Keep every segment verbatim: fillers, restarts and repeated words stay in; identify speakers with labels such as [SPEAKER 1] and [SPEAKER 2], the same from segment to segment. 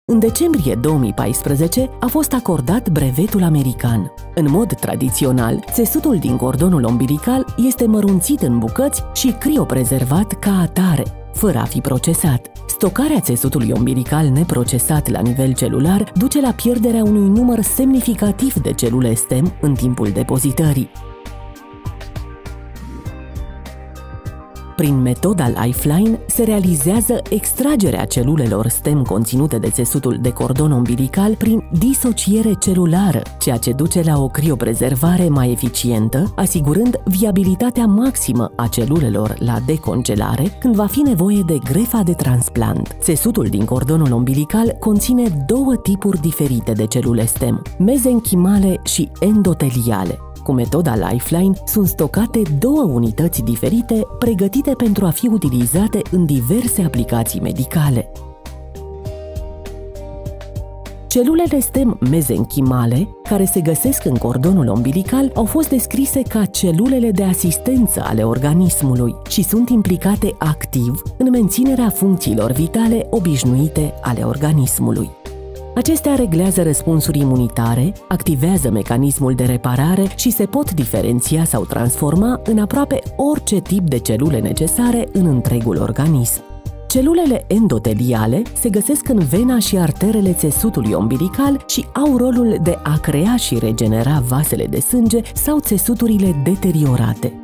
[SPEAKER 1] În decembrie două mii paisprezece a fost acordat brevetul american. În mod tradițional, țesutul din cordonul umbilical este mărunțit în bucăți și crioprezervat ca atare, fără a fi procesat. Stocarea țesutului umbilical neprocesat la nivel celular duce la pierderea unui număr semnificativ de celule stem în timpul depozitării. Prin metoda Lifeline se realizează extragerea celulelor stem conținute de țesutul de cordon umbilical prin disociere celulară, ceea ce duce la o crioprezervare mai eficientă, asigurând viabilitatea maximă a celulelor la decongelare când va fi nevoie de grefa de transplant. Țesutul din cordonul umbilical conține două tipuri diferite de celule stem, mezenchimale și endoteliale. Cu metoda Lifeline sunt stocate două unități diferite pregătite pentru a fi utilizate în diverse aplicații medicale. Celulele stem mezenchimale, care se găsesc în cordonul umbilical, au fost descrise ca celulele de asistență ale organismului și sunt implicate activ în menținerea funcțiilor vitale obișnuite ale organismului. Acestea reglează răspunsuri imunitare, activează mecanismul de reparare și se pot diferenția sau transforma în aproape orice tip de celule necesare în întregul organism. Celulele endoteliale se găsesc în vena și arterele țesutului umbilical și au rolul de a crea și regenera vasele de sânge sau țesuturile deteriorate.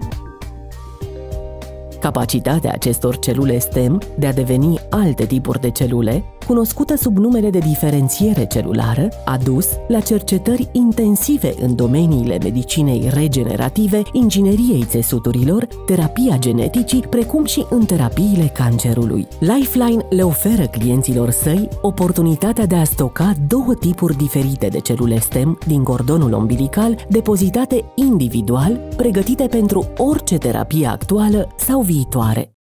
[SPEAKER 1] Capacitatea acestor celule stem de a deveni alte tipuri de celule, cunoscută sub numele de diferențiere celulară, a dus la cercetări intensive în domeniile medicinei regenerative, ingineriei țesuturilor, terapia geneticii, precum și în terapiile cancerului. Lifeline le oferă clienților săi oportunitatea de a stoca două tipuri diferite de celule stem din cordonul umbilical, depozitate individual, pregătite pentru orice terapie actuală sau viitoare.